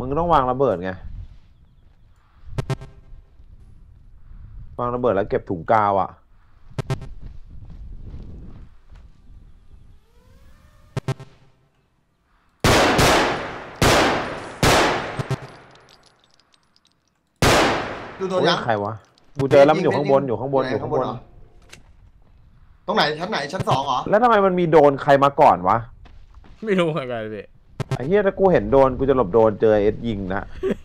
มึงต้องวางระเบิดไงวางระเบิดแล้วเก็บถุงกาวอ่ะดูโดนยังใครวะกูเจอแล้วมันอยู่ข้างบนอยู่ข้างบนอยู่ข้างบนตรงไหนชั้นไหนชั้น2เหรอแล้วทำไมมันมีโดนใครมาก่อนวะไม่รู้เหมือนกันพี่ไอ้เหี้ยถ้ากูเห็นโดนกูจะหลบโดนเจอเอสยิงนะ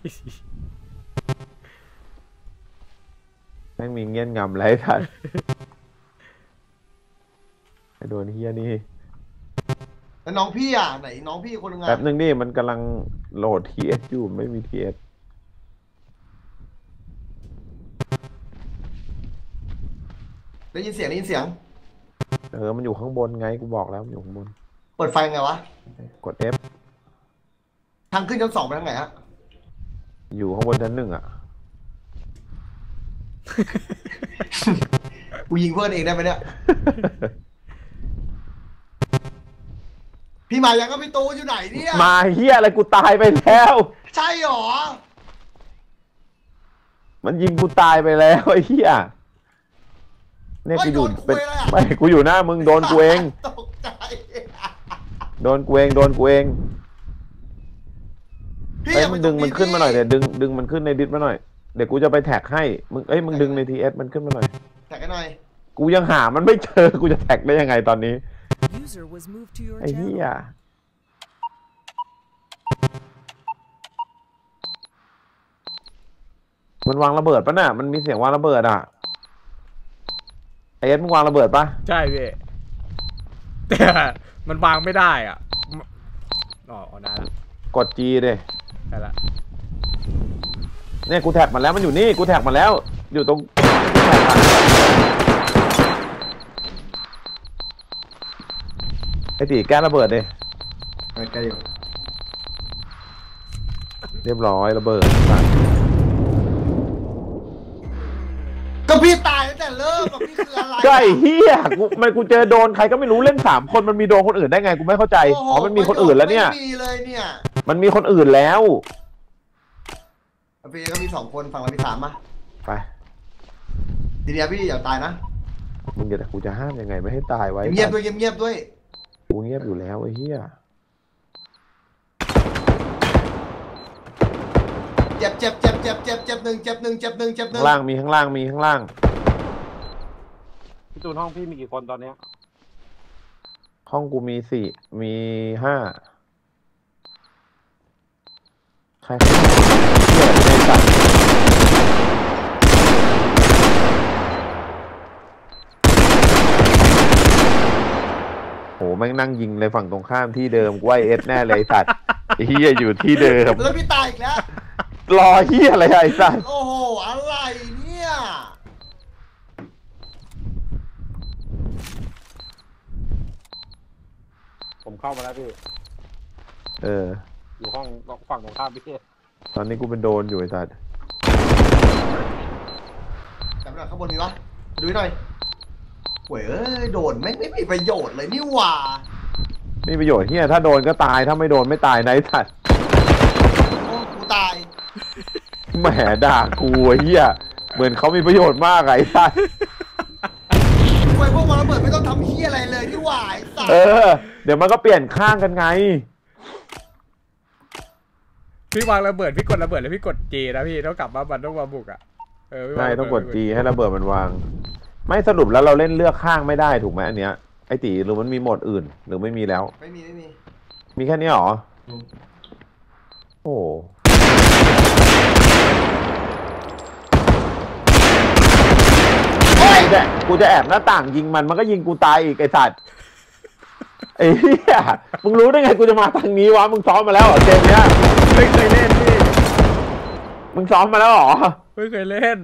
แม่งมีเงี้ยนงำไรท่านไอ้โดนเฮียนี่แล้วน้องพี่อ่ะไหนน้องพี่คนนึงอ่ะแป๊บนึงนี่มันกำลังโหลดทีเอสอยู่ไม่มีทีเอสได้ยินเสียงมันอยู่ข้างบนไงกูบอกแล้วมันอยู่ข้างบนเปิดไฟไงวะกด F ทางขึ้นชั้น2ไปทางไหนฮะอยู่ข้างบนชั้น1อ่ะกูยิงเพื่อนเองได้ไหมเนี่ยพี่มายังก็พี่ตูอยู่ไหนเนี่ยมาเฮียอะไรกูตายไปแล้วใช่หรอมันยิงกูตายไปแล้วไอ้เฮียเนี่ยกูอยู่เป็นไม่กูอยู่หน้ามึงโดนกูเองตกใจโดนกูเองเฮ้ยมึงดึงมันขึ้นมาหน่อยเดี๋ยวดึงมันขึ้นในดิสมาหน่อยเดี๋ยวกูจะไปแท็กให้มึงดึงในทีเอสมันขึ้นมาหน่อยแท็กกันหน่อยกูยังหามันไม่เจอกูจะแท็กได้ยังไงตอนนี้ไอ้เหี้ยมันวางระเบิดปะน่ะมันมีเสียงวางระเบิดอ่ะไอเอสมึงวางระเบิดปะใช่พี่แต่มันวางไม่ได้อ่ะอ๋อได้ละกด G เลยได้ละเนี่ยกูแท็กมันแล้วมันอยู่นี่กูแท็กมันแล้วอยู่ตรงไอตีแก้ระเบิดเลยใกล้อยู่เรียบร้อยระเบิดก็พี่ตายตั้งแต่เริ่มกับพี่คืออะไรก็ไอ้เหี้ยกูเจอโดนใครก็ไม่รู้เล่น3 คนมันมีโดนคนอื่นได้ไงกูไม่เข้าใจอ๋อมันมีคนอื่นแล้วเนี่ยไม่มีเลยเนี่ยมันมีคนอื่นแล้วพี่ก็มี2 คนฝั่งเรามี3มาไปทีเดียวพี่อย่าตายนะมึงกูจะห้ามยังไงไม่ให้ตายไว้เงียบด้วยกูเงียบอยู่แล้วไอ้เหี้ยเจ็บหนึ่งข้างล่างมีข้างล่างพี่ตูนห้องพี่มีกี่คนตอนนี้ห้องกูมี4 มี5ใครโหแม่งนั่งยิงเลยฝั่งตรงข้ามที่เดิมกูว่าเอสแน่เลยสัตว์เฮียอยู่ที่เดิมแล้วพี่ตายอีกแล้วรอเฮียอะไรไอ้สัตว์โอ้โหอะไรเนี่ยผมเข้ามาแล้วพี่อยู่ห้องฝั่งตรงข้ามพี่เทตอนนี้กูเป็นโดนอยู่ไอ้สัตว์จำได้ข้างบนมีปะดูหน่อยเว้ยโดนไม่มีประโยชน์เลยนี่หว่ามีประโยชน์เฮียถ้าโดนก็ตายถ้าไม่โดนไม่ตายนะไอ้สัตว์โอ้กูตายแหมด่ากูเฮียเหมือนเขามีประโยชน์มากไอ้สัตว์เว้ยพวกมันระเบิดไม่ต้องทำเฮียอะไรเลยนี่หว่าไอ้สัตว์เดี๋ยวมันก็เปลี่ยนข้างกันไงพี่วางระเบิดพี่กดระเบิดแล้วพี่กด G นะพี่ต้องกลับมาบันต้องมาบุกอ่ะใช่ต้องกด G ให้ระเบิดมันวางไม่สรุปแล้วเราเล่นเลือกข้างไม่ได้ถูกไหมอันเนี้ยไอตีหรือมันมีโหมดอื่นหรือไม่มีแล้วไม่มีมีแค่นี้หรอโอ้กูจะแอบหน้าต่างยิงมันก็ยิงกูตายอีกไอสัตว์ไอ้เหี้ยมึงรู้ได้ไงกูจะมาทางนี้วะมึงซ้อมมาแล้วเหรอเกมเนี้ยไม่เคยเล่นพี่มึงซ้อมมาแล้วเหรอไม่เคยเล่น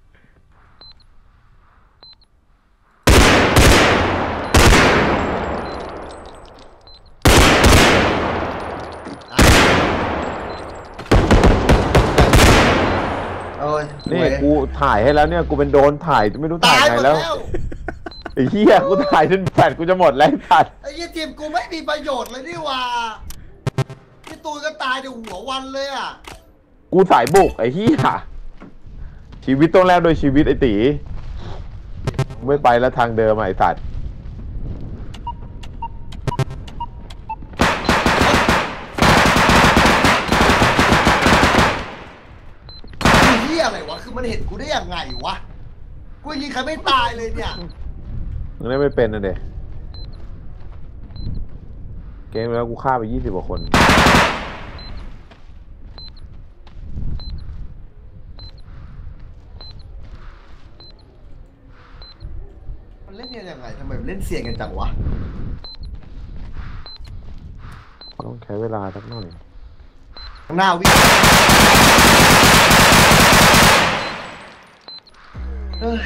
นี่กูถ่ายให้แล้วเนี่ยกูเป็นโดนถ่ายไม่รู้ถ่ายไงแล้วไอ้เหี้ยกูถ่ายจนแผ่นกูจะหมดแล้วสัตว์ไอ้เหี้ยทีมกูไม่มีประโยชน์เลยนี่ว่าพี่ตูตูนก็ตายในหัววันเลยอ่ะกูสายบุกไอ้เหี้ยชีวิตต้องแลกโดยชีวิตไอ้ตีไม่ไปแล้วทางเดิมไอ้สัตว์เฮียอะไรวะคือมันเห็นกูได้ยังไงวะกูยิงใครไม่ตายเลยเนี่ยมึงได้ไม่เป็นนะเด็กเกมแล้วกูฆ่าไป20 กว่าคนมันเล่นกันยังไงทำไมมันเล่นเสี่ยงกันจังวะต้องใช้เวลาสักหน่อยข้างหน้าวิ่งเฮ้ย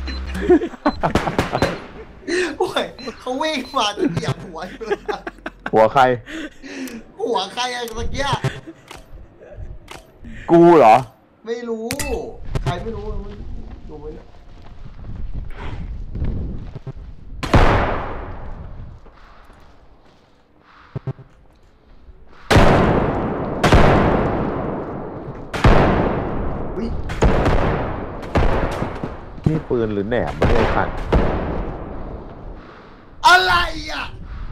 โอ้ยเขาวิ่งมาจะเหยียบหัวอยู่เลยอะหัวใครหัวใครอะเมื่อกี้กูเหรอไม่รู้ ใครไม่รู้ดูไว้นะอุ๊ยนี่ปืนหรือแหนมไม่ได้ขัดอะไรอ่ะ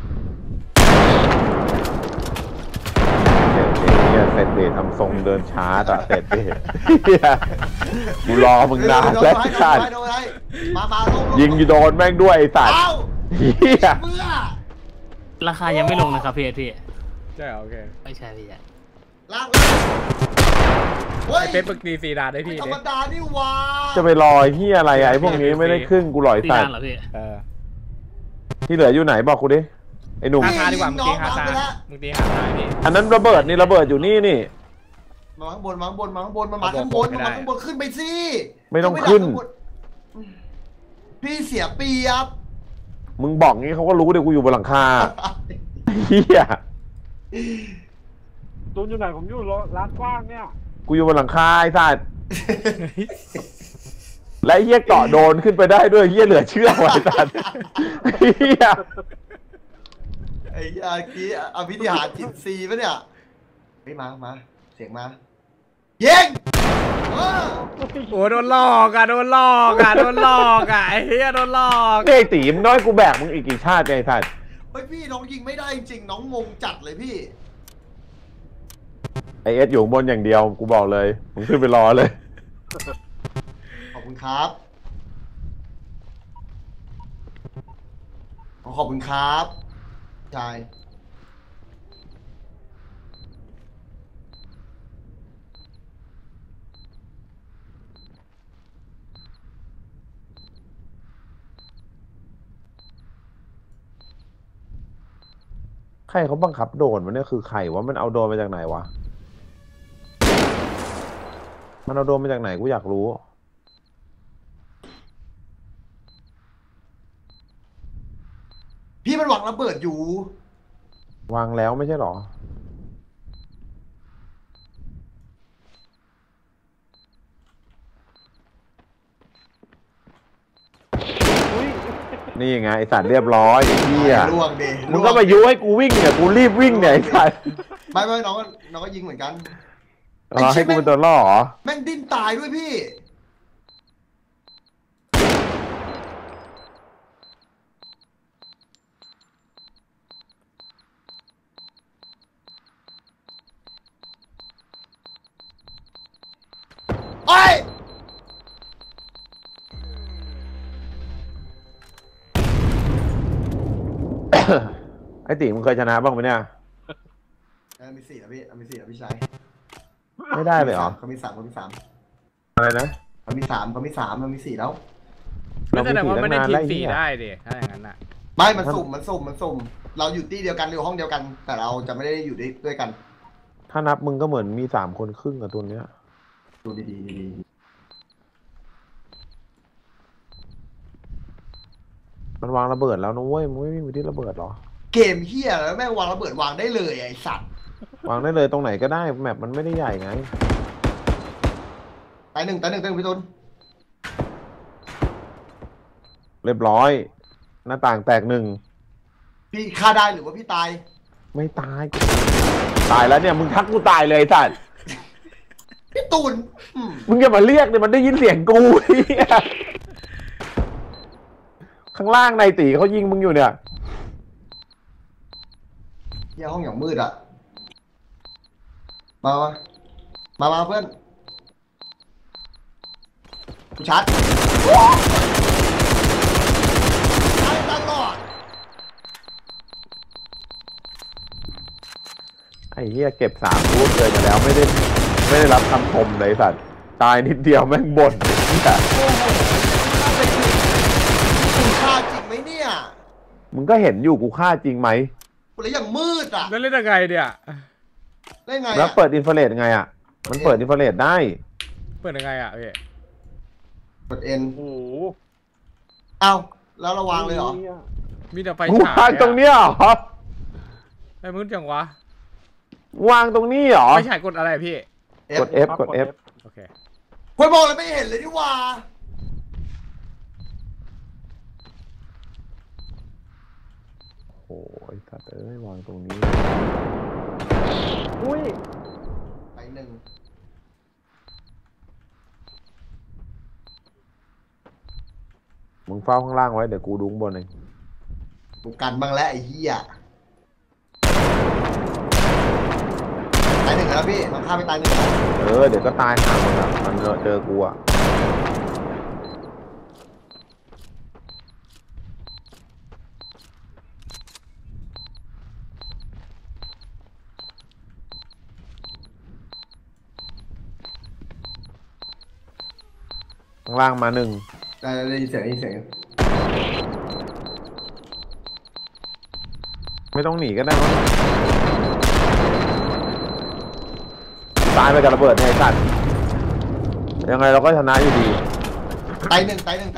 เดี๋ยวเสร็จเดททำทรงเดินช้าแต่เสร็จเดทกูรอมึงนานแล้วชัดโดนให้มาลงยิงอยู่โดนแม่งด้วยไอ้สัตว์เอ้าเฮียเมื่อราคายังไม่ลงนะครับพี่พี่ใช่เหรอโอเคไม่ใช่พี่ใหญ่ลากเฮ้ยไอ้เป็ดปึกตี4 ดานได้พี่ธรรเนี่มยดานี่หวาจะไปรอเฮียอะไรไอ้พวกนี้ไม่ได้ครึ่งกูหลอยตีสัตด้านว์เหรอพี่ที่เหลืออยู่ไหนบอกกูดิไอ้หนุ่มฮาซาดีกว่ามึงตีฮาซามึงตีฮาซาพี่อันนั้นระเบิดนี่ระเบิดอยู่นี่นี่มาข้างบนมันมาข้างบนขึ้นไปสิไม่ต้องขึ้นพี่เสียเปรียบมึงบอกงี้เขาก็รู้เดี๋ยวกูอยู่บนหลังคาเฮียตูนอยู่ไหนผมอยู่ร้านกว้างเนี่ยกูอยู่บนหลังคาไอ้สัตว์และไอ้เฮียเกาะโดนขึ้นไปได้ด้วยเฮียเหลือเชื่อไว้สัตว์เฮียไอ้ยากี้อภิธิหารจิตซีปะเนี่ยเฮ้ยมาเสียงมายิงโอ้โดนหลอกอ่ะโดนหลอกอ่ะโดนหลอกอ่ะไอ้เหี้ยโดนหลอกเด็กตีมน้อยกูแบกมึงอีกกี่ชาติไอ้สัตว์เฮ้ยพี่น้องยิงไม่ได้จริงๆน้องงงจัดเลยพี่ไอเอสอยู่ข้างบนอย่างเดียวกูบอกเลยมึงขึ้นไปรอเลยขอบคุณครับขอบคุณครับชายใครเขาบังคับโดรนมันเนี่ยคือใครวะมันเอาโดรนมาจากไหนวะมันเอาโดรนมาจากไหนกูอยากรู้พี่มันหวังระเบิดอยู่วางแล้วไม่ใช่หรอนี่ไงไอสัตว์เรียบร้อยไอ้เหี้ยล่วงดิมึงก็มายุให้กูวิ่งเนี่ยกูรีบวิ่งเนี่ยไอ้สัตว์ไม่น้องก็ยิงเหมือนกันรอให้กูเป็นตัวล่อเหรอแม่งดิ้นตายด้วยพี่ไอ้ไอ้ตีมึงเคยชนะบ้างไหมเนี่ยมีสี่แล้วพี่ชายไม่ได้เลยเหรอเขามีสามอะไรนะเขามีสี่แล้วไม่แสดงว่าไม่ได้ทีมเราสี่เหี้ยได้ดิถ้าอย่างนั้นอ่ะไม่มันสุ่มเราอยู่ที่เดียวกันอยู่ห้องเดียวกัน แต่เราจะไม่ได้อยู่ด้วยกันถ้านับมึงก็เหมือนมี3 คนครึ่งกับตัวเนี้ยดูดีมันวางระเบิดแล้วนะเว้ยมึงไม่มีที่ระเบิดหรอเกมเฮียแล้วแม่งวางระเบิดวางได้เลยไอ้สัตว์วางได้เลยตรงไหนก็ได้แมปมันไม่ได้ใหญ่ไงตายหนึ่งพี่ตุนเรียบร้อย หน้าต่างแตก 1 พี่ฆ่าได้หรือว่าพี่ตายไม่ตายตายแล้วเนี่ยมึงทักกูตายเลยไอ้สัตว์พี่ตูนมึงอย่ามาเรียกเนี่ยมันได้ยินเสียงกูเหี้ยข้างล่างนายตีเขายิงมึงอยู่เนี่ยเฮียห้องอย่างมืดอ่ะมาเพื่อนกูชัดตายตลอดไอ้เหี้ยเก็บ3รูปเลยมาแล้วไม่ได้รับคำชมเลยไอ้สัตว์ตายนิดเดียวแม่งบ่นเหี้ยโอ้โหคุณฆ่าจริงไหมเนี่ยมึงก็เห็นอยู่กูฆ่าจริงไหมกูเลยอย่างมืดอ่ะแล้วเล่นยังไงเนี่ยได้ไงแล้วอ่ะเปิดอินฟราเรดไงอ่ะมันเปิดอินฟราเรดได้เปิดยังไงพี่กดเอ็นโอ้โหเอ้าแล้วเราวางเลยเหรอมีแต่ไฟกูฉายวางตรงเนี้ยเหรอไอ้มึงจังวะวางตรงนี้เหรอไฟฉายกดอะไรพี่กด F กด F โอเคคุยบอกเลยไม่เห็นเลยนี่หว่าโอ้ยสัตว์เอ้ยวางตรงนี้อุ้ยไปหนึ่งมึงเฝ้าข้างล่างไว้เดี๋ยวกูดูข้างบนเองกูกันบ้างแล้วไอ้เหี้ยตายหนึ่งแล้วพี่มันฆ่าไปตายหนึ่งแล้วเดี๋ยวก็ตายหามันอ่ะมันเจอกูอ่ะข้างล่างมา1 ได้ยินเสียงได้ยินเสียงไม่ต้องหนีก็ได้มั้งตายไปกับระเบิดในไอ้สัตว์ยังไงเราก็ชนะอยู่ดีตายหนึ่ง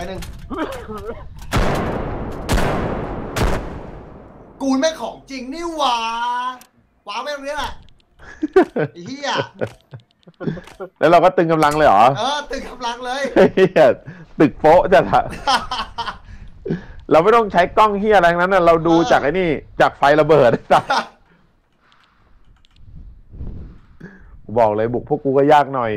กูแม่งของจริงนี่หว่าว้าแม่งเนี้ยแหละไอ้เหี้ยแล้วเราก็ตึงกำลังเลยเหรอตึงกำลังเลยเฮียตึกโป๊ะจัดอะเราไม่ต้องใช้กล้องเฮียอะไรทั้งนั้นนะเราดูจากไอ้นี่จากไฟระเบิดสัตว์กูบอกเลยบุกพวกกูก็ยากหน่อย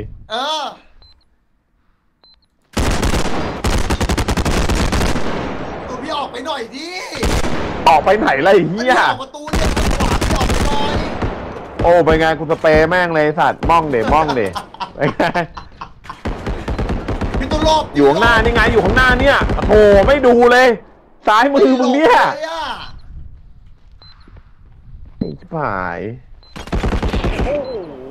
ตัวพี่ออกไปหน่อยดิออกไปไหนล่ะไอ้เฮียออกประตูเนี่ยขวาพี่ออกไปหน่อยโอ้ไปไงกูสเปรย์แม่งเลยสัตว์ม่องเดม่องเดไปไงพี่ตัวรอบอยู่ข้างหน้านี่ไงอยู่ข้างหน้าเนี่ยโอ้ไม่ดูเลย ซ้ายมือมึงเนี่ยไม่หลบเลยอะไอ้ชิบหายโอ้โห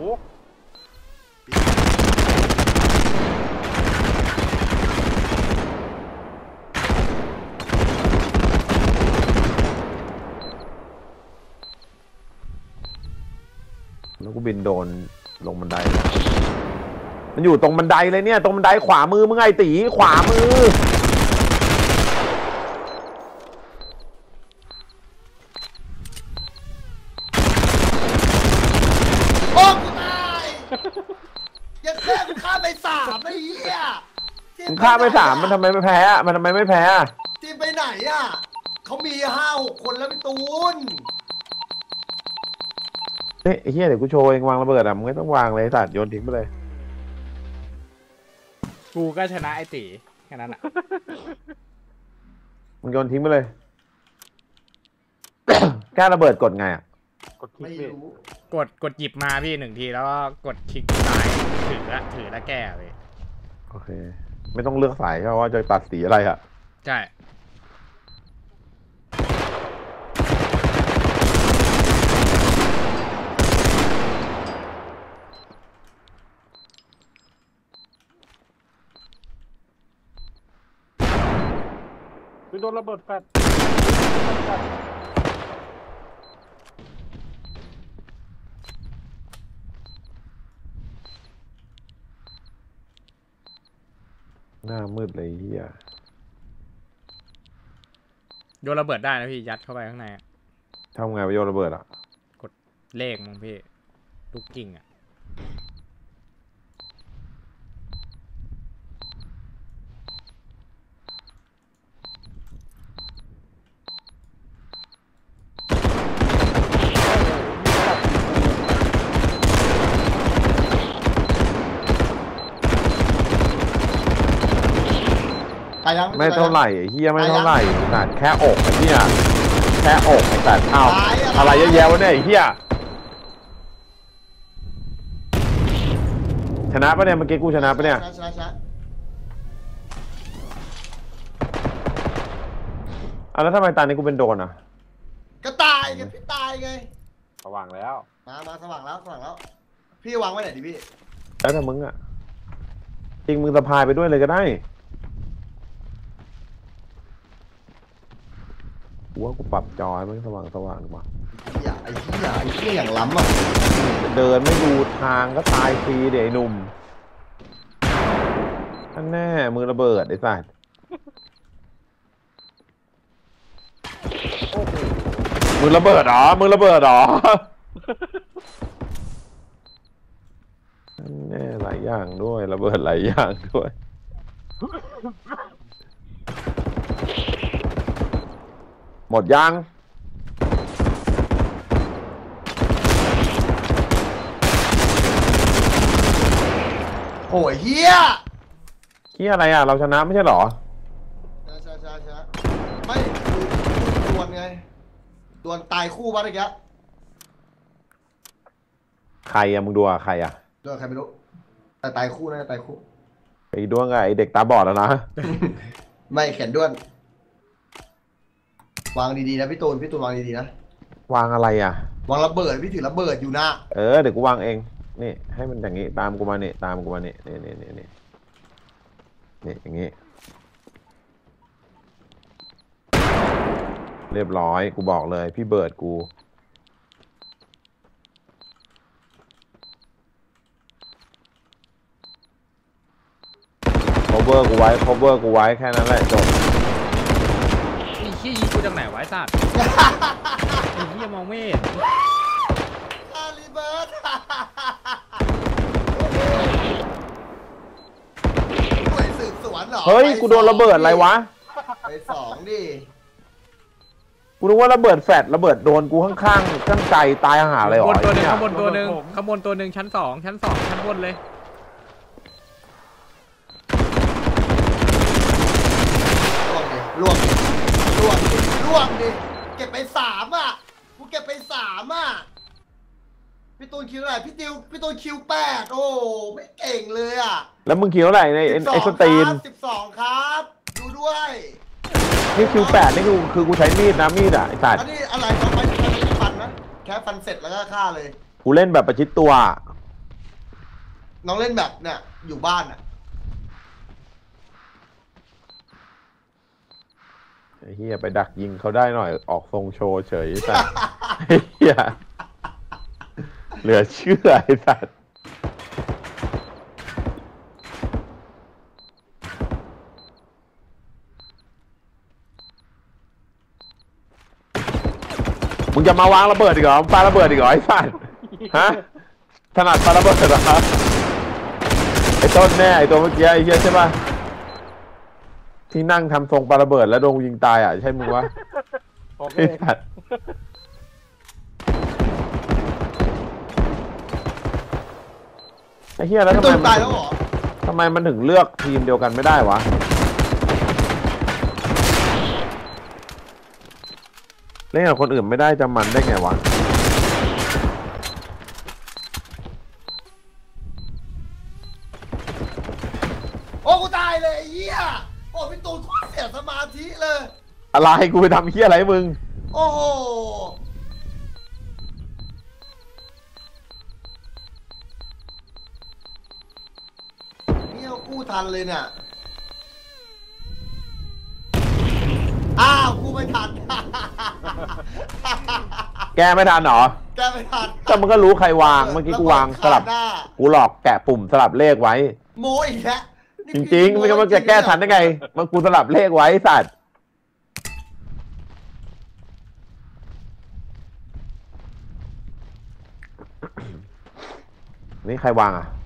แล้วกูบินโดนลงบันไดมันอยู่ตรงบันไดเลยเนี่ยตรงบันไดขวามือมึงไงตีขวามือโอ้กูตายยังแค่กูฆ่าไป3ไอ้เหี้ยมึงฆ่าไป3มันทำไมไม่แพ้อะมันทำไมไม่แพ้อะทีมไปไหนอ่ะเขามี5-6 คนแล้วพี่ตูนเฮ้ยไอ้เหี้ยเดี๋ยวกูโชว์เองวางระเบิดอะมึงไม่ต้องวางเลยไอ้สัตว์โยนทิ้งไปเลยกูก็ชนะไอ้ตีแค่นั้นอ่ะมึงโยนทิ้งไปเลย แก้ระเบิดกดไงอะกดคลิกไม่พี่รู้กดหยิบมาพี่1 ทีแล้วก็กดคลิกซ้ายถือแล้วแก้พี่โอเค ไม่ต้องเลือกสายเพราะว่าจะตัดสีอะไรอะใช่พี่โดนระเบิดแฟลชหน้ามืดเลยเฮียโยนระเบิดได้นะพี่ยัดเข้าไปข้างในอะทำไงไปโยนระเบิดอะกดเลขมึงพี่ลูกกิ่งอ่ะยังไม่เท่าไหร่ไอ้เฮียไม่เท่าไหร่แต่แค่อกไอ้เฮียแค่อกไอ้แต่อ้าวอะไรเยอะแยะวะเนี่ยไอ้เฮียชนะปะเนี่ยเมื่อกี้กูชนะปะเนี่ยชนะแล้วทำไมตานี้กูเป็นโดนอ่ะก็ตายไงพี่ตายไงสว่างแล้วมาสว่างแล้วพี่วางไว้ไหนดิพี่แล้วแต่มึงอ่ะจริงมึงสะพายไปด้วยเลยก็ได้กูว่ากูปรับจอให้มันสว่างดีกว่าไอ้เหี้ยอย่างล้ำอ่ะเดินไม่ดูทางก็ตายฟรีเดี๋ยวไอ้หนุ่มนั่นแน่มือระเบิดไอ้สัสมือระเบิดเหรอนั่นแน่หลายอย่างด้วยระเบิดหลายอย่างด้วยหมดยังโอ้ยเหี้ยขี้อะไรอ่ะเราชนะไม่ใช่เหรอใช่ไม่คือดวลไงดวลตายคู่วะเมื่อกี้ใครอ่ะมึงดูอ่ะใครอ่ะดวลใครไม่รู้แต่ตายคู่นะตายคู่ไอ้ดวงไอ้เด็กตาบอดแล้วนะไม่แขนด้วนวางดีๆนะพี่ตูนวางดีๆนะวางอะไรอ่ะวางระเบิดพี่ถือระเบิดอยู่นะเดี๋ยวกูวางเองนี่ให้มันอย่างงี้ตามกูมานี่ตามกูมานี่นี่อย่างงี้เรียบร้อยกูบอกเลยพี่เบิร์ดกูcover กูไว้แค่นั้นแหละจบไอ้เหี้ยยิงกูจากไหนวะไอ้สัตว์ไอ้เหี้ยมองไม่เห็นอาลีเบิร์ดหน่วยสืบสวนเหรอเฮ้ยกูโดนระเบิดอะไรวะไป2ดิกูนึกว่าระเบิดแฟดระเบิดโดนกูข้างใจตายหาเลยเหรอข้างบนตัวหนึ่งไอ้ข้างบเหี้ยนตัวหนึ่งข้างบนตัวหนึ่งชั้น 2ชั้นบนเลยล่วงดิเก็บไป3อ่ะกูเก็บไป3อ่ะพี่ตูนคิวอะไรพี่ตูนคิว8โอ้ไม่เก่งเลยอ่ะแล้วมึงคิวอะไรในไอ้สตรีน 12ครับดูด้วยนี่คิว8นี่คือกูใช้มีดนะมีดอ่ะไอ้สัตว์อันนี้อะไรต้องไปฟันนะแค่ฟันเสร็จแล้วก็ฆ่าเลยกูเล่นแบบประชิดตัวน้องเล่นแบบเนี่ยอยู่บ้านอ่ะไอ้เฮียไปดักยิงเขาได้หน่อยออกทรงโชว์เฉยไอ้สัตว์ไอ้เฮียเหลือเชื่อไอ้สัตว์มึงจะมาวางระเบิดอีกเหรอปาระเบิดอีกเหรอไอ้สัตว์ฮะถนัดปาระเบิดเหรอครับไอ้ต้นแน่ไอ้ตัวเมื่อกี้ไอ้เฮียใช่ป่ะที่นั่งทำทรงปาระเบิดแล้วโดนยิงตายอ่ะใช่มึงวะโอเคไอ้สัตว์ไอ้เฮียแล้วพี่ทำตูไมนตายแล้วเหรอทำไมมันถึงเลือกทีมเดียวกันไม่ได้วะเล่นกับคนอื่นไม่ได้จะมันได้ไงวะโอ้กูตายเลยไอ้เหี้ยโอ้พี่ตูนเสียสมาธิเลยอะไรกูไปทำเฮียอะไรให้มึงโอ้โหนี่เอากู้ทันเลยเนี่ยอ้าวกูไม่ทันแกไม่ทันเหรอแกไม่ทันแต่มันก็รู้ใครวางเมื่อกี้กูวางสลับหน้ากูหลอกแกะปุ่มสลับเลขไว้โมอีกแล้วนี่จพี่ริงๆไม่งั้นมันจะแก้ทันได้ไง มันกูสลับเลขไว้ไอ้สัตว์นี่ใครวางอ่ะ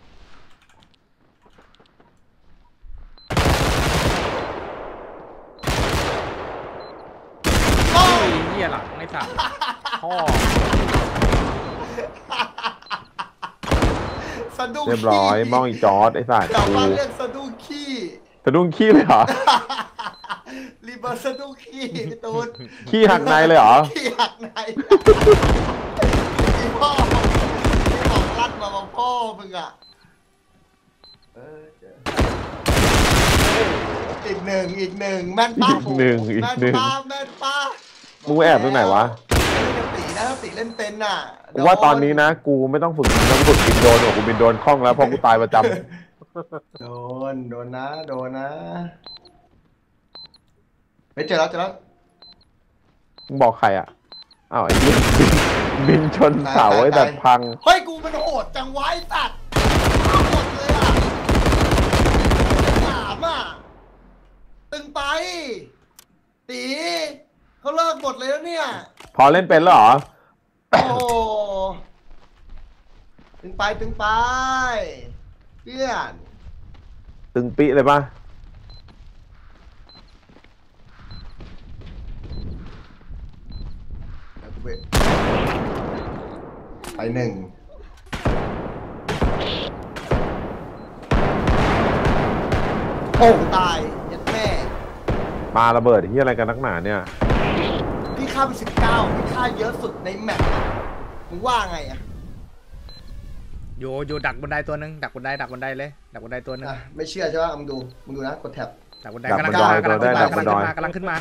โอ้ไอ้เหี้ยหลังไอ้สัตว์พ่อสะดุ้งเรียบร้อยขี้มองอีจอร์ดไอ้สัตว์ชาวกูบ้านเรียกสะดุ้งขี้สะดุ้งขี้เลยเหรอรีเบิร์สดูขี้พี่ตูนขี้หักในเลยเหรอขี้หักในพี่พ่อพี่ของรัดมาบอกพ่อมึงอ่ะอีกหนึ่งแม่นป้าอีกหนึ่งแม่นป้ามึงแอบตรงไหนวะตีนะถ้าตีเล่นเป็นน่ะกูว่าตอนนี้นะ กูไม่ต้องฝึกบินโดรนหรอกกูบินโดรนคล่องแล้วเพราะกูตายประจำโดนนะไม่เจอแล้วมึงบอกใครอ่ะ อ้าวไอ้เหี้ยบินชนเสาไอ้แต่พังเฮ้ยกูมันโหดจังวะไอ้สัตว์หมดเลยอ่ะ3อ่ะตึงไปตีเขาเลิกหมดเลยแล้วเนี่ยพอเล่นเป็นแล้วเหรอโอ้ตึงไปเพื่อนตึงปิเลยป่ะไปหนึ่งโอ้ตายยัดแม่ปาระเบิดที่อะไรกันนักหนาเนี่ยพี่ฆ่าไป19พี่ฆ่าเยอะสุดในแมปมึงว่าไงอ่ะอยู่ดักบันไดตัวนึงดักบันไดเลยดักบันไดตัวนึงไม่เชื่อใช่ไหมมึงดูนะกดแท็บดักบันไดกำลังขึ้นมา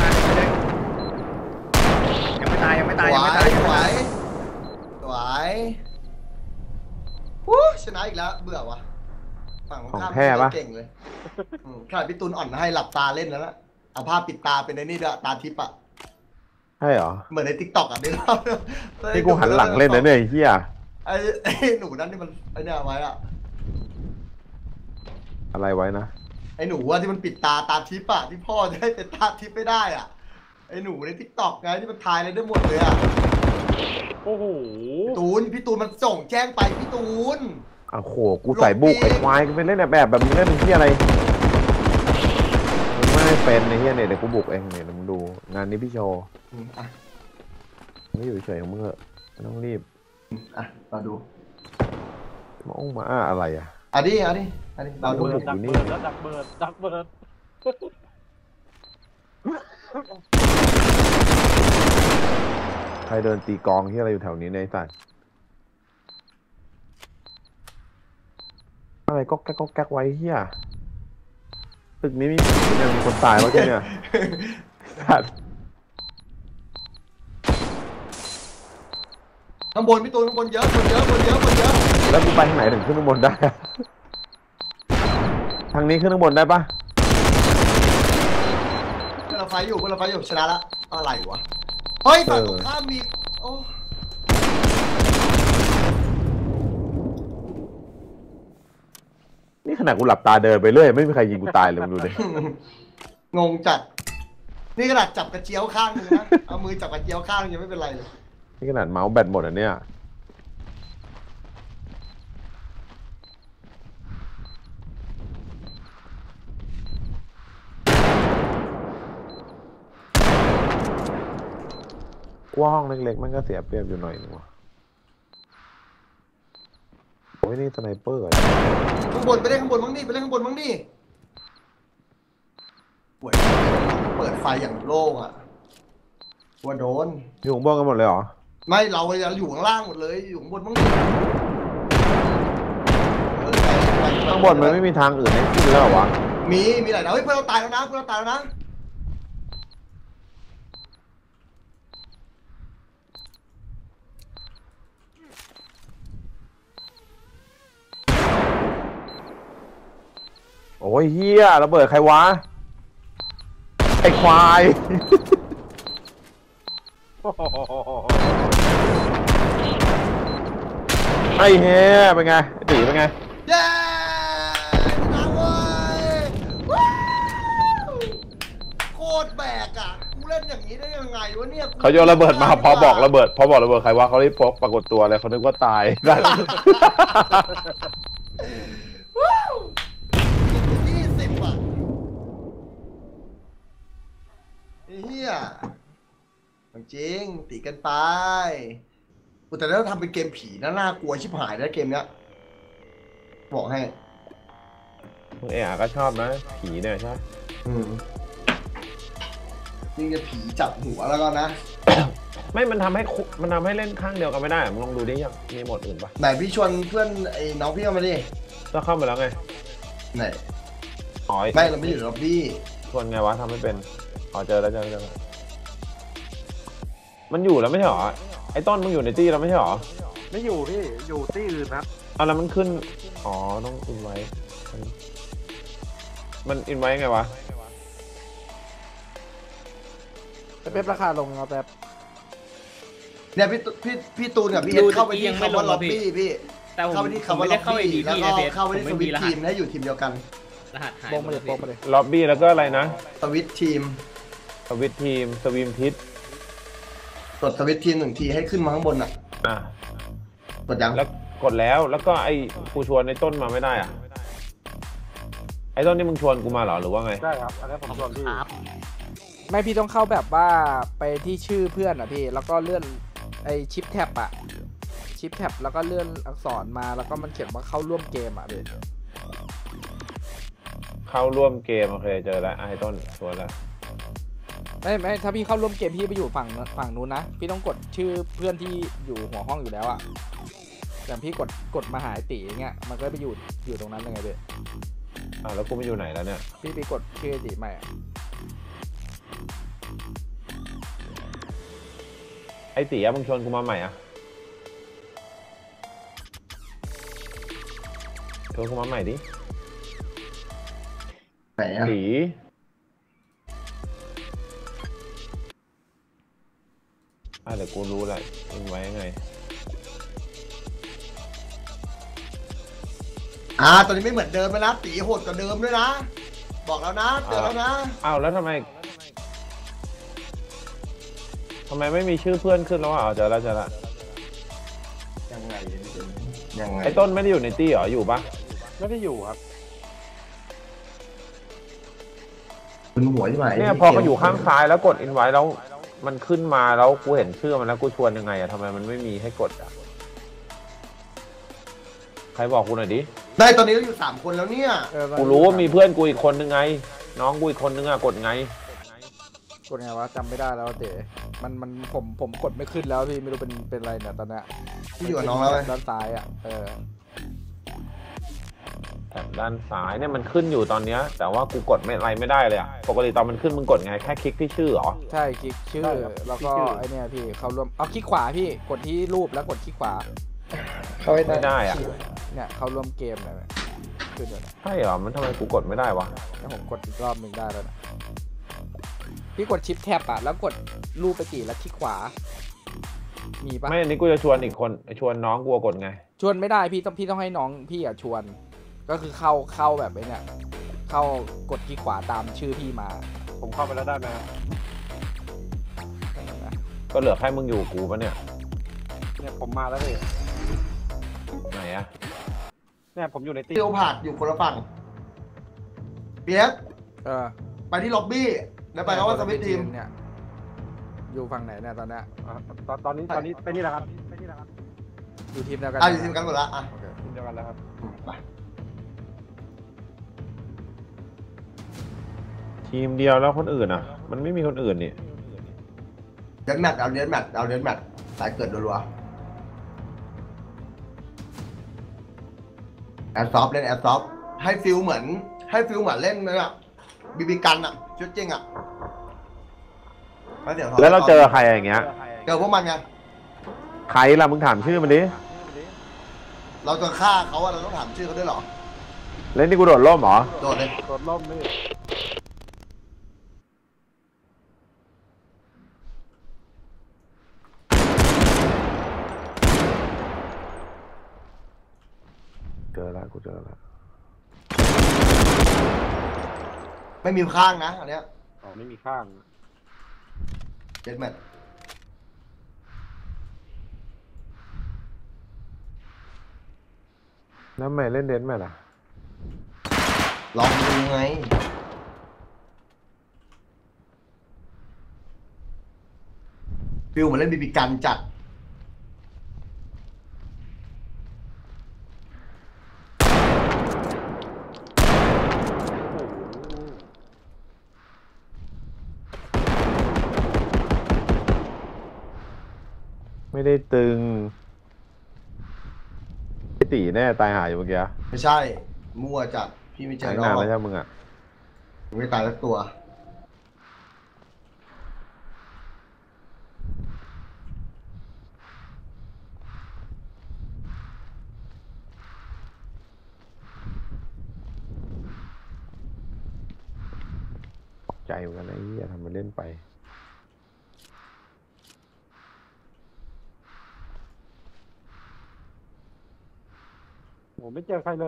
ยังไม่ตายสวยวู้ชนะอีกแล้วเบื่อวะฝั่งของข้ามเก่งเลยขนาดพี่ตูนอ่อนให้หลับตาเล่นแล้วนะเอาผ้าปิดตาเป็นในนี่ด้วยตาทิพย์อ่ะใช่เหรอเหมือนในติ๊กต็อกอ่ะนี่นี่กูหันหลังเล่นนะเนี่ยไอ้เหี้ยไอ้หนูนั่นนี่มันไอ้เนี่ยไว้อ่ะอะไรไว้นะไอ้หนูว่าที่มันปิดตาทิพย์อ่ะที่พ่อจะให้เป็นตาทิพย์ไม่ได้อ่ะไอ้หนูในติ๊กต็อกไงที่มันทายอะไรได้หมดเลยอ่ะโอ้โหพี่ตูนมันส่งแจ้งไปพี่ตูนอ้าวโหกูใส่บุกไอ้ควายกูไปเล่นแบบมึงเล่นที่อะไรมึงไม่เป็นไอ้เหี้ยเนี่ยเดี๋ยวกูบุกเองเนี่ยมึงดูงานนี้พี่โชว์ไม่อยู่เฉยของมึงเหอะไม่ต้องรีบเราดูมาอะไรอ่ะดิเราดูดักเบิร์ดแล้วดักเบิร์ดใครเดินตีกองที่อะไรอยู่แถวนี้ในสัตว์อะไรก็แก๊กไว้เฮียตึกนี้มีคนตายวะเนี่ยสัตว์ข้างบนพี่ตูนข้างบนเยอะแล้วกูไปทางไหนถึงขึ้นข้างบนได้ทางนี้ขึ้นข้างบนได้ปะเพื่อนเราไฟอยู่ชนะละอะไรวะเฮ้ยฝั่งตรงข้ามมีโอ้นี่ขนาดกูหลับตาเดินไปเรื่อยไม่มีใครยิงกูตายเลยมึงดูดิงงจัดนี่ขนาดจับกระเจียวข้างนึงนะเอามือจับกระเจียวข้างยังไม่เป็นไรเลยนี่ขนาดเมาส์แบตหมดอ่ะเนี่ยว่าห้องเล็กๆมันก็เสียเปรียบอยู่หน่อยนึงว่ะโอ้ยนี่สไนเปอร์อะไรข้างบนไปเล่นข้างบนบ้างดิเปิดไฟอย่างโล่งอ่ะว่าโดนอยู่ข้างบนกันหมดเลยเหรอไม่เราอยู่ข้างล่างหมดเลยอยู่ข้างบนบ้างดิข้างบนมันไม่มีทางอื่นให้ขึ้นแล้วเหรอวะมีหลายดาวเฮ้ยเพื่อนเราตายแล้วนะโอ้ยเฮียระเบิดใครวะไอ้ควายไอ้เฮียเป็นไงตีเป็นไงเย้ชนะเว้ยโคตรแบกอ่ะกูเล่นอย่างนี้ได้ยังไงวะเนี่ยเขาโยนระเบิดมาพอบอกระเบิดใครวะเขาได้พบปรากฏตัวเลยเขานึกว่าตายได้ 20 อ่ะเฮียจริงตีกันไปแต่ถ้าทำเป็นเกมผีน่ากลัวชิบหายนะเกมเนี้ยบอกให้มึงก็ชอบนะผีเนี่ยใช่นี่จะผีจับหัวแล้วก็นะไม่มันทำให้เล่นข้างเดียวกันไม่ได้มึงลองดูดิยังมีโหมดอื่นปะไหนพี่ชวนเพื่อนไอ้น้องพี่เข้ามาดิก็เข้ามาแล้วไงไหนอ๋อไม่เราไม่อยู่ในล็อบบี้ชวนไงวะทำไม่เป็นอ๋อเจอแล้วมันอยู่แล้วไม่ใช่หรอไอ้ต้นมึงอยู่ในตี้แล้วไม่ใช่หรอไม่อยู่พี่อยู่ที่อื่นนะเอาแล้วมันขึ้นอ๋อต้องอินไว้มันอินไว้ไงวะแป๊บราคาลงเอาแป๊บเนี่ยพี่ตูนกับพี่เอ็ดเข้าไปที่คำว่าล็อบบี้พี่แต่ผมเข้าไปที่ผมคำว่าไม่ล็ได้อบเข้าไอบี้ดีแล้วพี่ก็นะเบสเข้าไปผมที่สไม่วิมีตรทีหัสมให้อยู่ทีมเดียวกันรหัสหายโปงมาเลยหโปดงมาเลยล็อบบี้แล้วก็อะไรนะสวิตทีมสวิตทีมสวีมทิศกดสวิตทีม1 ทีให้ขึ้นมาข้างบนอ่ะอ่ะกดยังแล้วกดแล้วก็ไอ้กูชวนไอ้ต้นมาไม่ได้อ่ะไอ้ต้นนี่มึงชวนกูมาเหรอหรือว่าไงได้ครับอันนี้ผมชวนพี่ครับไม่พี่ต้องเข้าแบบว่าไปที่ชื่อเพื่อนอ่ะพี่แล้วก็เลื่อนไอชิปแท็บอ่ะชิปแท็บแล้วก็เลื่อนอักษรมาแล้วก็มันเขียนว่าเข้าร่วมเกมอ่ะพี่เข้าร่วมเกมโอเคเจอแล้วไอ้ต้นชวนแล้วไม่ถ้าพี่เข้าร่วมเกมพี่ไปอยู่ฝั่งนู้นนะพี่ต้องกดชื่อเพื่อนที่อยู่หัวห้องอยู่แล้วอ่ะอย่างพี่กดมาหาไอ้ตีอย่างเงี้ยมันก็ไปอยู่ตรงนั้นเลยไงพี่อ้าวแล้วกูไม่อยู่ไหนแล้วเนี่ยพี่ไปกดชื่อไอ้ตีใหม่อะไอ้ตีอะมึงชวนกูมาใหม่อะชวนกูมาใหม่ดิไหนอ่ะตีเดี๋ยวกูรู้แหละมึงไว้ยังไงตอนนี้ไม่เหมือนเดิมแล้วนะตีโหดกว่าเดิมด้วยนะ บอกแล้วนะเตือนแล้วนะอ้าวแล้วทำไมไม่มีชื่อเพื่อนขึ้นแล้วอ่ะเจอแล้วยังไงไอ้ต้นไม่ได้อยู่ในตี้เหรออยู่ปะไม่ได้อยู่ครับคุณหัวใช่ไหมเนี่ยพอเขาอยู่ข้างซ้ายแล้วกดอินไว้แล้วมันขึ้นมาแล้วกูเห็นชื่อมันแล้วกูชวนยังไงอะทำไมมันไม่มีให้กดอะใครบอกกูหน่อยดิได้ตอนนี้เราอยู่3 คนแล้วเนี่ยกูรู้ว่ามีเพื่อนกูอีกคนนึงไง น้องกูอีกคนนึงอะกดไงกดไงวะจำไม่ได้แล้วเต๋มันผมกดไม่ขึ้นแล้วพี่ไม่รู้เป็นอะไรเนี่ยตอนเนี้ยที่อยู่กับน้องแล้วไหมด้านซ้ายอ่ะแถบด้านซ้ายเนี่ยมันขึ้นอยู่ตอนเนี้ยแต่ว่ากูกดไม่อะไรไม่ได้เลยอะปกติตอนมันขึ้นมึงกดไงแค่คลิกที่ชื่อเหรอใช่คลิกชื่อใช่ครับแล้วก็คลิกชื่อไอเนี่ยพี่เขารวมเอาคลิกขวาพี่กดที่รูปแล้วกดคลิกขวาไม่ได้อะเนี่ยเขาร่วมเกมเลยขึ้นเลยนะใช่เหรอมันทำไมกูกดไม่ได้วะแล้วผมกดอีกรอบหนึ่งได้แล้วนะพี่กดชิปแท็บอ่ะแล้วกดรูปไปกี่แล้วคลิกขวา มีปะไม่อันนี้กูจะชวนอีกคนชวนน้องกูกดไงชวนไม่ได้พี่ต้องให้น้องพี่อ่ะชวน ก็คือเข้าแบบไอ้เนี่ยเข้ากดคลิกขวาตามชื่อพี่มาผมเข้าไปแล้วได้ไหมครับก็เหลือแค่มึงอยู่กูปะเนี่ยเนี่ยผมมาแล้วพี่ไหนอะเนี่ยผมอยู่ในตีเตียวผาดอยู่คนละฝั่งเปียกเออไปที่ล็อบบี้แล้วไปคำว่าสวิตทีมเนี่ยอยู่ฝั่งไหนเนี่ยตอนเนี้ยตอนนี้ไปนี่แหละครับอยู่ทีมเดียวกันอยู่ทีมกันหมดละโอเคทีมเดียวกันแล้วครับไปทีมเดียวแล้วคนอื่นอะมันไม่มีคนอื่นนี่เดนแมทเอาเดนแมทสายเกิดรัวๆแอดซอฟเล่นแอดซอฟให้ฟิลเหมือนเล่นเลยอ่ะบีบีกันอ่ะชุดจริงอ่ะแล้วเดี๋ยวแล้วเราเจอใครอย่างเงี้ยเจอพวกมันไงใครล่ะมึงถามชื่อมันดิเราจะฆ่าเขาอะเราต้องถามชื่อเขาด้วยเหรอเล่นที่กูโดดร่มเหรอโดดเลยโดดล่มนี่เจอแล้วกูเจอแล้วไม่มีข้างนะอันเนี้ยอ๋อไม่มีข้างเดนแมทแล้วทำไมเล่นเดนแมทอะลองดูไงฟิลเหมือนเล่นบีบีกันจัดได้ตึงไอ้ตีแน่ตายหาอยู่เมื่อกี้ไม่ใช่มั่วจัดพี่ไม่เจตาอย น้นาอน งแล้วใช่ไหมมึงอ่ะไม่ตายสักตัวใจเหมือนกันนะไอ้เหี้ยทำมันเล่นไปผมไม่เจอใครเลย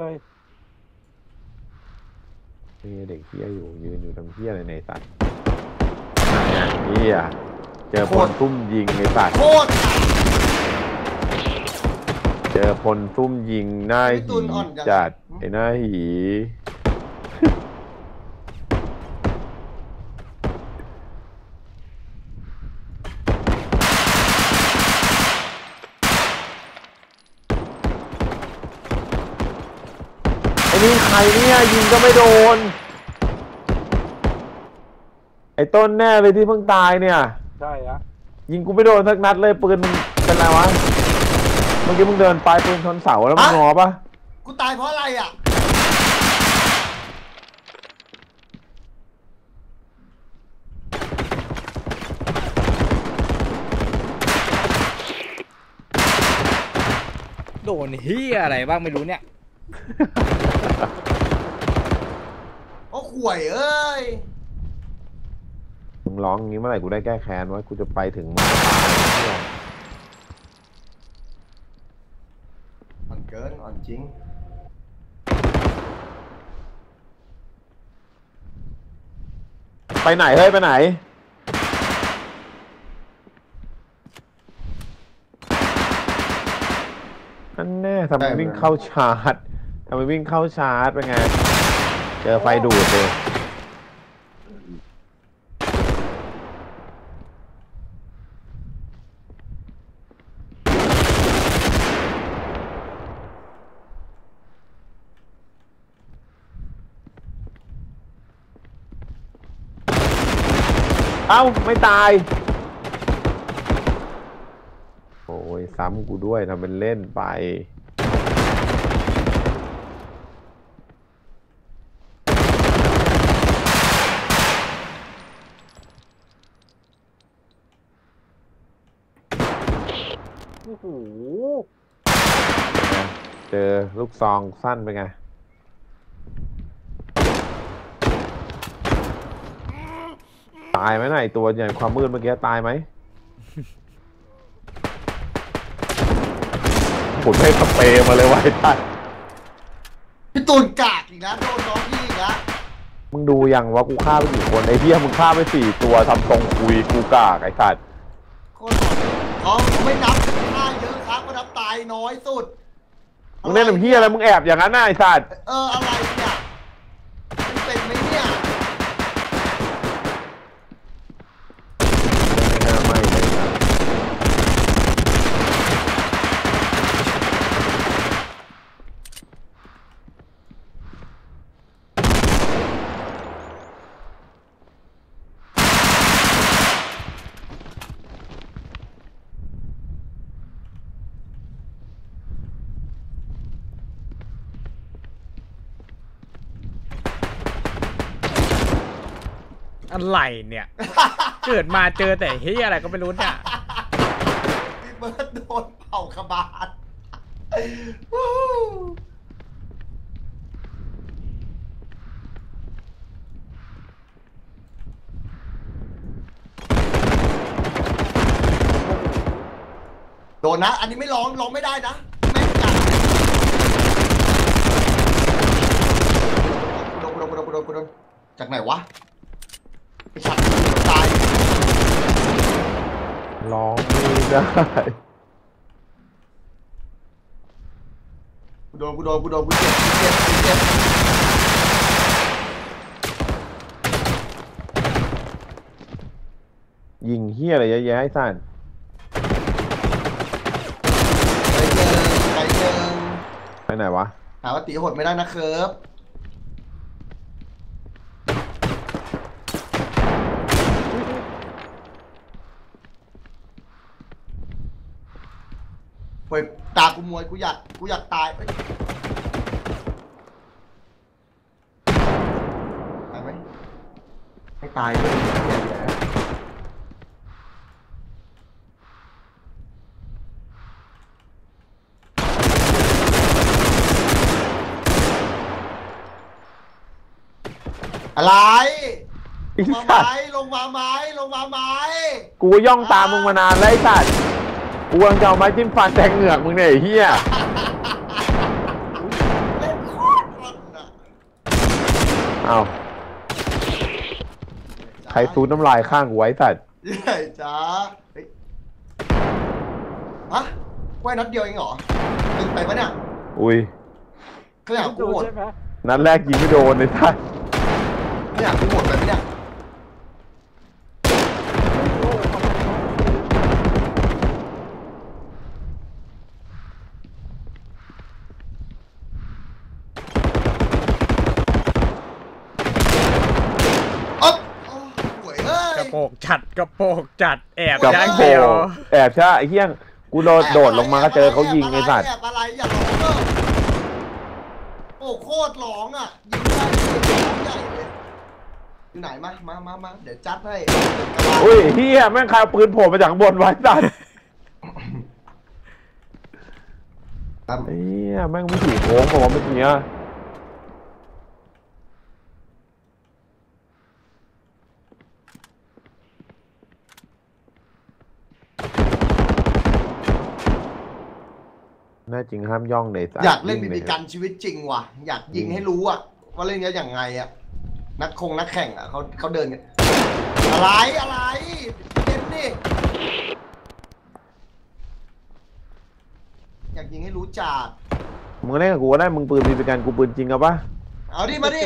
นี่เด็กเหี้ยอยู่ยืนอยู่ตรงเหี้ยอะไรในสัตว์เหี้ยเจอพลซุ่มยิงในสัตว์โคตรเจอพลซุ่มยิงหน้าพี่ตูหีนอ่อนจังจัดไอ้หน้าหี ไอ้นี่ใครเนี่ยยิงก็ไม่โดน ไอ้ต้นแน่เลยที่เพิ่งตายเนี่ยใช่ฮะยิงกูไม่โดนสักนัดเลยปืนมึงเป็นไรวะเมื่อกี้มึงเดินไปปืนชนเสาแล้วมึงงอปะกูตายเพราะอะไรอ่ะโดนเฮียอะไรบ้างไม่รู้เนี่ยโอ้ข่วยเอ้ยมึงร้องอย่างนี้เมื่อไหร่กูได้แก้แค้นวะกูจะไปถึงมึงอ่อนเกินอ่อนจริงไปไหนเฮ้ยไปไหนนั่นแน่ทำไมวิ่งเข้าชาร์จทำไมวิ่งเข้าชาร์จเป็นไงเจอไฟดูดเลยเอ้าไม่ตายโอ้ยซ้ำกูด้วยทำเป็นเล่นไปโอ้โหเจอลูกซองสั้นเป็นไงตายไหมน่ะไอตัวใหญ่ความมืดเมื่อกี้ตายไหมขุดให้สเปรย์มาเลยไว้ท่านพี่ตูนกากอีกนะโดนน้องพี่อีกนะมึงดูยังว่ากูฆ่าไปกี่คนไอ้เหี้ยมึงฆ่าไป4 ตัวทำทรงคุยกูกากไอ้สัตว์โคตรอ่อนเขาไม่นับฆ่าเยอะครับก็นับตายน้อยสุดมึงเล่นแบบเหี้ยอะไรมึงแอบอย่างนั้นน่ะไอ้สัตว์อะไรเนี่ยมันเป็นไหมเนี่ยไม่น่าไม่เลยนะอะไรเนี่ย เกิดมาเจอแต่เฮียอะไรก็ไม่รู้เนี่ยพี่เบิร์ดโดนเผาขบาลโดนนะ อันนี้ไม่ร้องไม่ได้นะแม่งจัดกูโดนจากไหนวะไอ้ฉันตายร้องไม่ได้กูโดนกูเจ็บยิงเหี้ยอะไรเยอะแยะไอ้สัตว์ไปเดินไปไหนวะหาว่าตีโหดไม่ได้นะครับตากูมวยกูอยากตายเอ้ยตายไหมไม่ตายเลยอะไรไอ้ลงมาสัไหมตว์ลงมาไหมลงมาไหมกูย่องตามมึงมานานแล้วไอ้สัตว์กูกำลังจะเอาไม้จิ้มฟันแทงเหงือกมึงเนี่ยไอ้เหี้ยเล่นโคตรมันอ่ะเอ้าใครซูดน้ำลายข้างกูไว้สัตว์ใหญ่จ้าเฮ้ยฮะกล้วยนัดเดียวเองเหรอตึงไปปะเนี่ยอุ้ยก็อยากกูดูหมดใช่ไหมนัดแรกยิงไม่โดนเลยสัตว์ไม่อยากกูหมดไปปะเนี่ย อ๊อบโอ้หวยเอ้กยระโปงจัดกระโปงจัดแอบกับอย่างโผเดียวแอบใช่ไอ้เหี้ยกูโดดลงมาก็เจอเขายิงไอ้สัตว์แอบอะไรอย่าร้องเนอะโอ้โคตรร้องอ่ะยิงได้ร้องใหญ่เลยอยู่ไหนมาเดี๋ยวจัดให้อุ้ยเหี้ยแม่งใครเอาปืนโผล่มาจากข้างบนไว้สัตว์ครับไอ้เหี้ยแม่งไม่ถีโค้งบอกว่าเมื่อกี้อะแน่จริงห้ามย่องเลยสัตว์อยากเล่นวิ่บีงบีกันชีวิตจริงว่ะ อยากยิงให้รู้อ่ะว่าเล่นเนี้ยอย่างไงอ่ะนักแข่งอ่ะเขาเดินกันอะไรเล่นดิอยากยิงให้รู้จักมึงเล่นกับกูก็ได้มึงปืนมีเป็นการกูปืนจริงเอาปะเอาดิมาดิ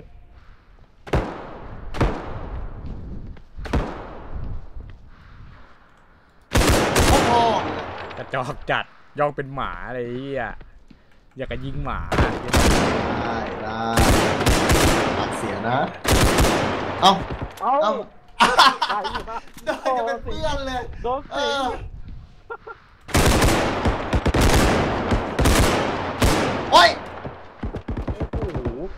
พ่อกระจอกจัดย่องเป็นหมาอะไรเหี้ยอยากจะยิงหมาได้ตัดเสียนะ เอาเอ้าเอาตายอยู่นะโดนจะเป็นเพื่อนเลยโดนเอสิอโอ้ยโอ้โห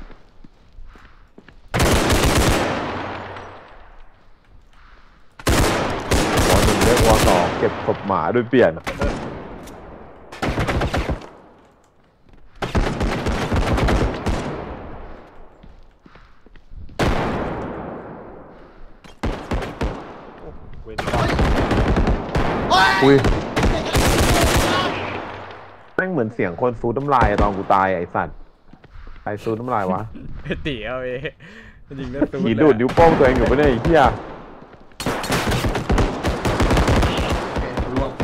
วอหนึ่งเรียกวอสองเก็บศพหมาโดยเปลี่ยนอุ้ยแม่งเหมือนเสียงคนซูดน้ำลายอะตอนกูตายไอ้สัตว์ใครซูดน้ำลายวะไอ้ตีเอาเองยิงแล้วตูผีดูดนิ้วโป้งตัวเองอยู่ปะเนี่ยไอ้เหี้ยล่วง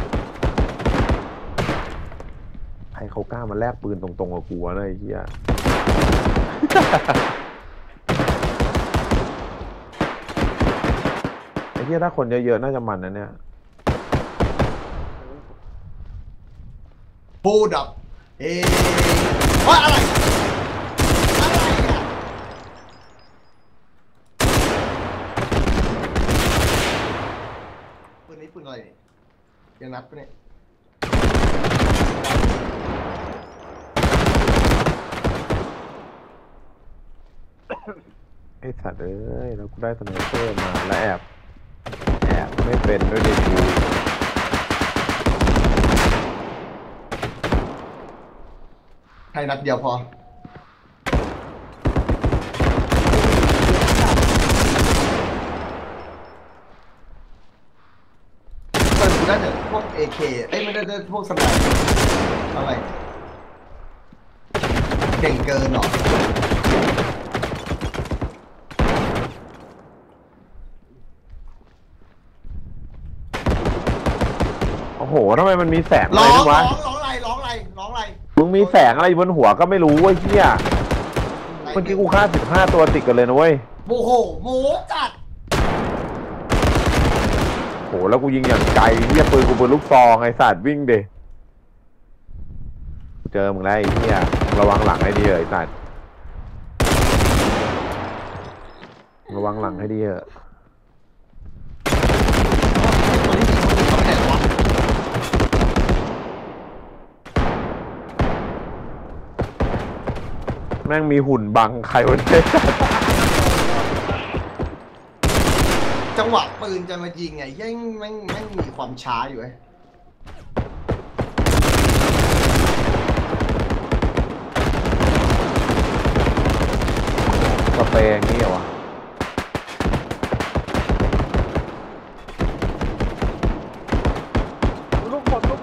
ใครเขากล้ามาแลกปืนตรงๆกับกูวะเนี่ยไอ้เหี้ย ไอ้เหี้ยถ้าคนเยอะๆน่าจะมันนะเนี่ยพูดดับเอ้ว่าอะไรอ่ะปืนนี้ปืนอะไรเนี่ยยังนัดปะเนี่ยไอ้สัตว์เอ้ยแล้วกูได้สไนเปอร์มาแล้วแอบไม่เป็นด้วยดิกูให้นัดเดียวพอเปิดกูได้แต่พวก AK เอ้ยไม่ได้พวกสไนเปอร์อะไรเก่งเกินหรอโอ้โหทำไมมันมีแสงอะไรร้องด้วยวะร้องอะไรมึงมีแสงอะไรบนหัวก็ไม่รู้เว้ยเหี้ยเมื่อกี้กูฆ่า15 ตัวติดกันเลยนะเว้ยโมโหโมจัดโหแล้วกูยิงอย่างไกลเหี้ยปืนกูปืนลูกซองไอ้สัตว์วิ่งเดกูเจอมึงแล้วไอ้เหี้ยระวังหลังให้ดีเลยไอ้สัตว์ระวังหลังให้ดีเถอะตัวที่ยิงมันอยู่ตรงไหนวะม่งมีหุ่นบังใครวะเนี่ยจังหวะปืนจะมายิงไงยังแม่งมีความช้าอยู่ไอ้สเปรย์อย่างนี้เหรอวะลูกหมด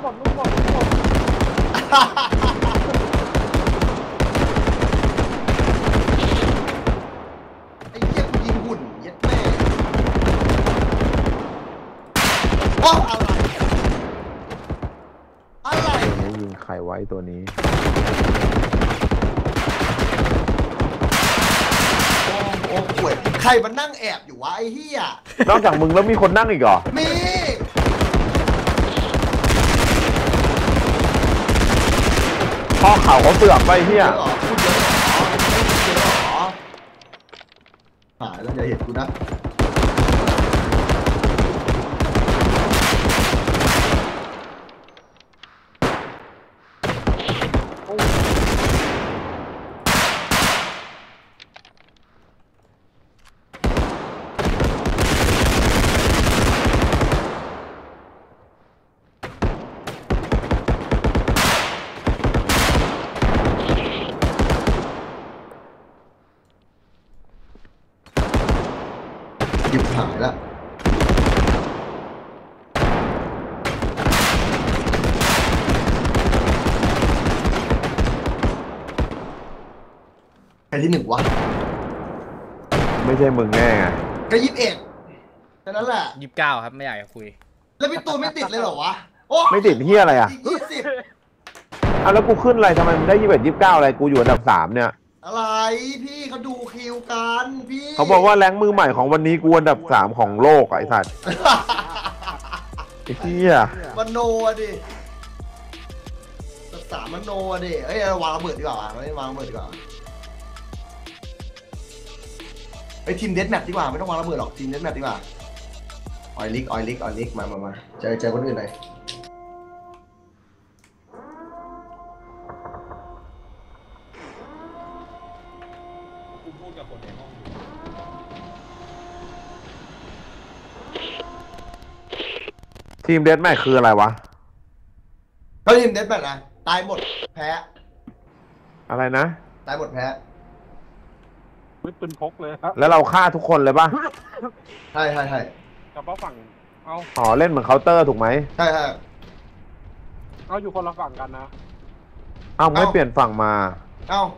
ไอ้เหี้ยกูยิงหุ่นเย็ดแม่โอ้อะไรตัวนี้ยิงใครไว้ตัวนี้โอ้ป่วยใครมันนั่งแอบอยู่วะไอ้เหี้ยนอกจากมึงแล้วมีคนนั่งอีกเหรอมีพ่อเขาเขาเสือกไปเฮียเยอะเหรอพูดเยอะเหรอเยอะเหรอหายแล้วอย่าเห็นกูนะหยิบหายแล้วใครที่หนึ่งวะไม่ใช่มึงแน่ไงก็21แค่นั้นแหละ 29ครับไม่อยากจะคุยแล้วพี่ตูนไม่ติดเลยเหรอวะโอ้ไม่ติดเฮียอะไรอ่ะอีก20 อ่ะแล้วกูขึ้นอะไรทำไมมึงได้21 29อะไรกูอยู่อันดับ3เนี่ยอะไรพี่เขาดูคิวกันพี่เขาบอกว่าแรงค์มือใหม่ของวันนี้กูอันดับ3ของโลกอ่ะไอ้สัตว์ไอ้เฮียมโนอะดิรักษามโนอะดิเอ้ยวางระเบิดดีกว่าวะไม่วางระเบิดดีกว่าไอ้ทีมเดสแมทดีกว่าไม่ต้องวางระเบิดหรอกทีมเดสแมทดีกว่าออยลิกมาเจอคนอื่นหน่อยกูพูดกับคนในห้องทีมเดสแมทคืออะไรวะเขาทีมเดสแมทนะตายหมดแพ้อะไรนะตายหมดแพ้วิปืนพกเลยครับแล้วเราฆ่าทุกคนเลยป่ะใช่กับว่าฝั่งเอาอ๋อเล่นเหมือนเคาน์เตอร์ถูกไหมใช่เอาอยู่คนละฝั่งกันนะอ้าวไม่เปลี่ยนฝั่งมาเอ้า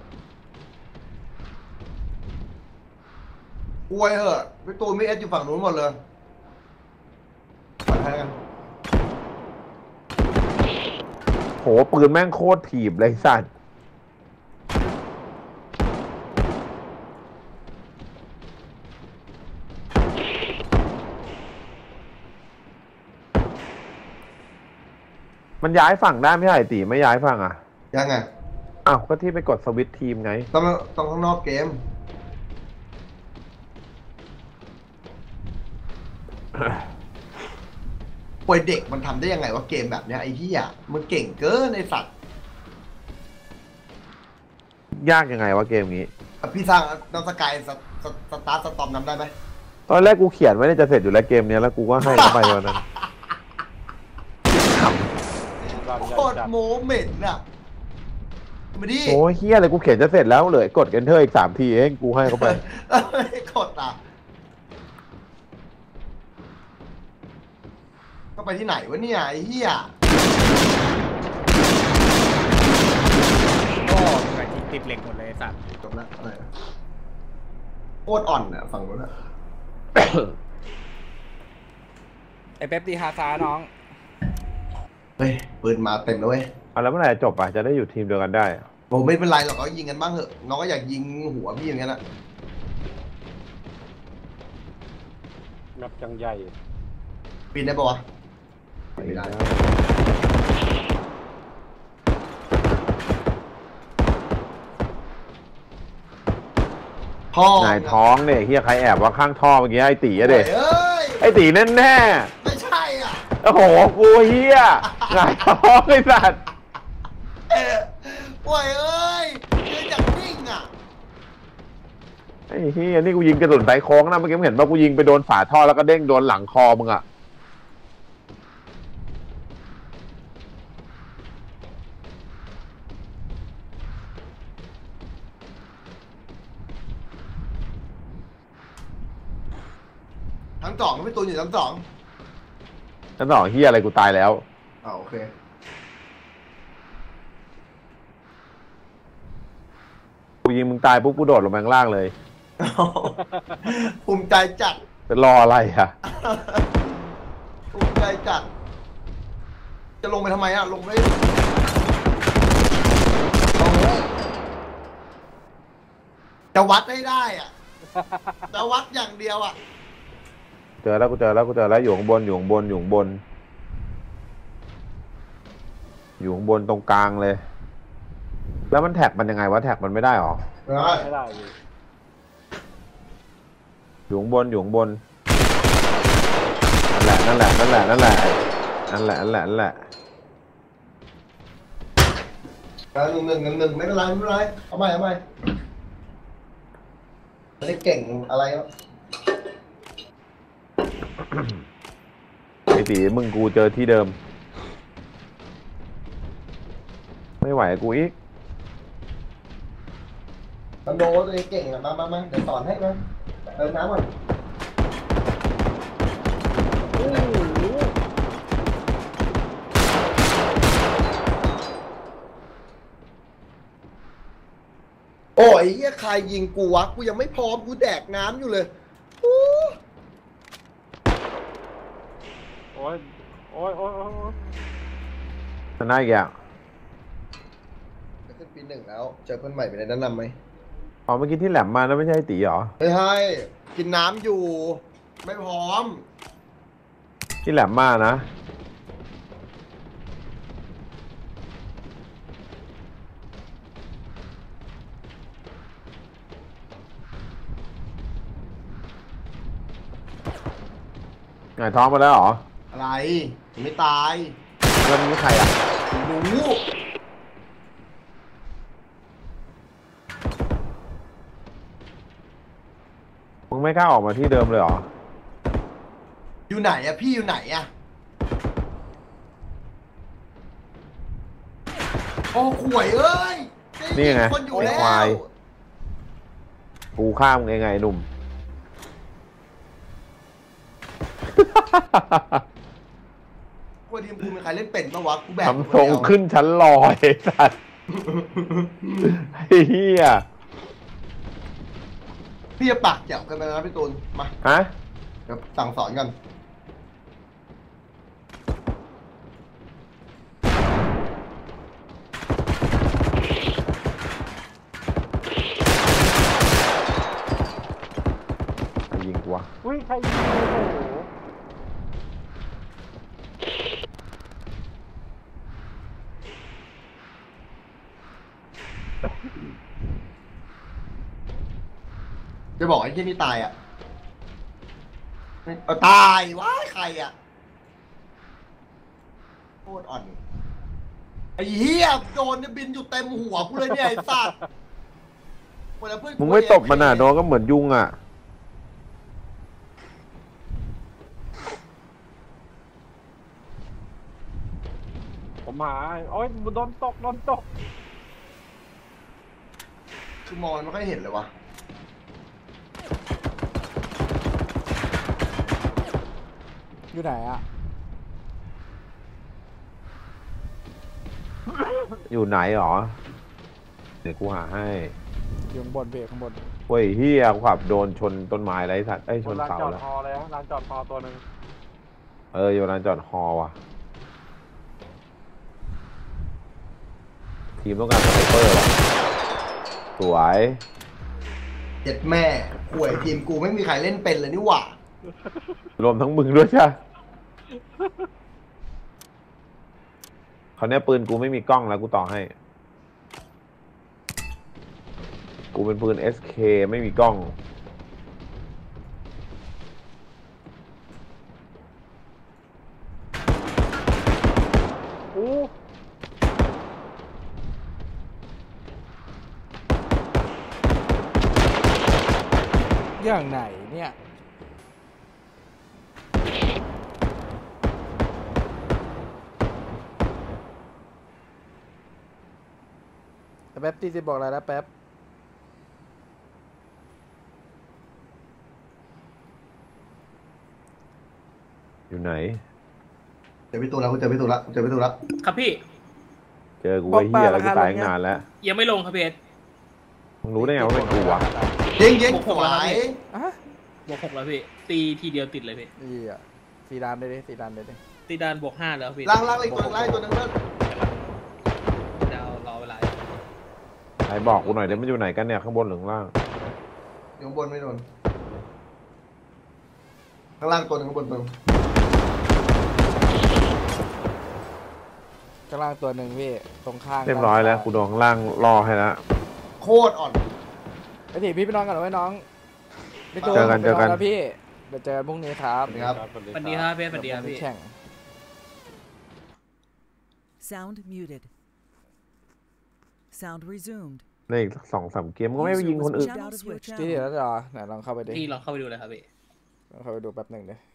อวยเหอะพี่ตูนไม่เอสอยู่ฝั่งนู้นหมดเลยปล่อยให้กันโหปืนแม่งโคตรถีบเลยไอ้สัตว์มันย้ายฝั่งได้ไม่ใช่ตีไม่ย้ายฝั่งอ่ะยังไงอ้าวก็ที่ไปกดสวิตช์ทีมไงต้องข้างนอกเกม ป่วยเด็กมันทำได้ยังไงว่าเกมแบบเนี้ยไอ้เหี้ยมึงเก่งเกินไอ้สัตว์ยากยังไงวะเกมนี้พี่สร้างน้องสกายสตาร์ทสตอมนำได้ไหมตอนแรกกูเขียนไว้เนี่ยจะเสร็จอยู่แล้วเกมเนี้ยแล้วกูก็ให้เขาไปวันนั้นโคตรโมเมนต์น่ะมาดิโอ้ยเฮียอะไรกูเขียนจะเสร็จแล้วเลยกด enter อีก3 ทีเองกูให้เขาไปไม่กดอ่ะก็ไปที่ไหนวะเนี่ยไอ้เหี้ยก็ไก่ติดเหล็กหมดเลยไอ้สัตว์จบแล้วอะไรนะโคตรอ่อนอ่ะฝั่งนู้นอ่ะไอ้เป๊ปตีฮาซาน้องเฮ้ยปืนมาเต็มแล้วเว้ยเอาแล้วเมื่อไหร่จะจบอ่ะจะได้อยู่ทีมเดียวกันได้อะผมไม่เป็นไรหรอกเขายิงกันบ้างเหอะน้องก็อยากยิงหัวพี่อย่างนั้นแหละแมปจังใหญ่ปีนได้ปะวะไม่ได้ พ่อนายท้องเนี่ยเฮียใครแอบว่าข้างท่อเมื่อกี้ไอ้ตีอะเด็เอ้ยไอ้ตีแน่แน่ไม่ใช่อ่ะๆโอ้โหกูเฮียนายท้องไอ้สัตว์ป่วยเอ้ยยืนอย่างนิ่งอ่ะไอ้เฮียนี่กูยิงกระสุนไตโค้งนะเมื่อกี้มึงเห็นป่ะกูยิงไปโดนฝาท่อแล้วก็เด้งโดนหลังคอมึงอะทั้งสองพี่ตูนอยู่ทั้งสองนั่นต่อเฮียอะไรกูตายแล้วโอเคกูยิงมึงตายปุ๊บกูโดดลงไปข้างล่างเลยภูมิใจจัดจะรออะไรอะภูมิใจจัด จะลงไปทำไมอะลงไม่จะวัดให้ได้อะจะวัดอย่างเดียวอะเจอแล้วกูเจอแล้วอยู่ข้างบนอยู่ข้างบนอยู่ข้างบนอยู่ข้างบนตรงกลางเลย แล้วมันแท็กมันยังไงวะแท็กมันไม่ได้หรอไม่ได้พี่อยู่ข้างบนอยู่ข้างบนนั่นแหละไม่เป็นไรเอาใหม่ไม่ได้เก่งอะไรหรอกไอ้ตีมึงกูเจอที่เดิม ไม่ไหวกูอีกมันโดตัวเองเก่งอะมาเดี๋ยวสอนให้มาเติมน้ำก่อนโอ้ยเหี้ยใครยิงกูวะกูยังไม่พร้อมกูแดกน้ำอยู่เลยโอ้โอ้ยชนะอีกอย่างจะขึ้นปี 1แล้วเจอเพื่อนใหม่ไปเลยแนะนำไหมอ๋อเมื่อกี้ที่แหลมมาแล้วไม่ใช่ไอ้ตีเหรอไม่ให้กินน้ำอยู่ ไม่พร้อมที่แหลมมานะหงายท้องมาแล้วเหรออะไรยังไม่ตายแล้วนี่ใครอ่ะรู้มึงไม่กล้าออกมาที่เดิมเลยเหรออยู่ไหนอะพี่อยู่ไหนอะโอ้ข่วยเอ้ยนี่ไงคนอยู่ไอ้แล้วควาย กูข้ามไงหนุ่มกูทีมกูมีใครเล่นเป็นปะวะกูแบกทำทรงขึ้นชั้นลอยไอ้สัตว์ไอ้เหี้ยพี่จะปากแจ๋วกันไปนะพี่ตูนมาฮะเดี๋ยวสั่งสอนกันยิงกูวะอุ้ยใครยิงโอ้โหจะบอกไอ้ที่นี่ตายอ่ะตายว้ายใครอ่ะโคตรอ่อนไอ้เหี้ยโดนเนี่ยบินอยู่เต็มหัวกูเลยเนี่ยไอ้สัตว์มึงไม่ตบมันอ่ะโดนก็เหมือนยุงอ่ะผมหาโอ้ยโดนตกคือมองมันไม่ค่อยเห็นเลยวะอยู่ไหนอ่ะอยู่ไหนหรอ เดี๋ยวกูหาให้อยู่ข้างบนเบรกข้างบนเว้ยเฮียกูขับโดนชนต้นไม้ไรสัตว์ชนลานเสาจอดแล้วฮอเลยฮะลานจอดฮอตัวหนึ่งอยู่ร้านจอดฮอว่ะ ทีมต้องการสไนเปอร์ว่ะ สวยเจ็ดแม่ข่วยทีมกูไม่มีใครเล่นเป็นเลยนี่หว่ารวมทั้งมึงด้วยใช่เขาวนี้ปืนกูไม่มีกล้องแล้วกูต่อให้ กูเป็นปืน SK ไม่มีกล้องอู้อย่างไหนเนี่ยแป๊บตีสิบอกอะไรนะแป๊บอยู่ไหนเจอพี่ตูนแล้วกูเจอพี่ตูนแล้วกูเจอพี่ตูนแล้วครับพี่เจอกูไอ้เหี้ยแล้วกูตายตั้งนานแล้วยังไม่ลงครับพี่เอสมึงรู้ได้ไงว่าเป็นกูวะยิงหกสหกวแล้วครับยพี่อ่ะบวก 6แล้วพี่ตีทีเดียวติดเลยพี่นี่อ่ะสีดานได้ดิสีดานได้ดิตีดานบวก 5แล้วพี่ล่างอีกตัวนึงล่างอีกตัวนึงเลิกดาวรอเวลาไหนบอกกูหน่อยเดี๋ยวมันอยู่ไหนกันเนี่ยข้างบนหรือข้างล่างอยู่ข้างบนไม่โดนข้างล่างตัวนึงข้างบนตัวนึงข้างล่างตัวหนึ่งพี่ตรงข้างเรียบร้อยแล้วกูโดนข้างล่างรอให้แล้วโคตรอ่อนไอ้ดิพี่ไปนอนกันไว้น้องพี่ตูนเจอกันไปแล้วพี่เดี๋ยวเจอกันพรุ่งนี้ครับครับสวัสดีครับพี่เอสสวัสดีครับพี่แข่ง Sound muted. Sound resumed. ในอีก2-3 เกมก็ไม่ไปยิงคนอื่น Channel switched. พี่เดี๋ยวแล้วเหรอไหนลองเข้าไปดิพี่ลองเข้าไปดูเลยครับพี่ลองเข้าไปดูแป๊บหนึ่งดิ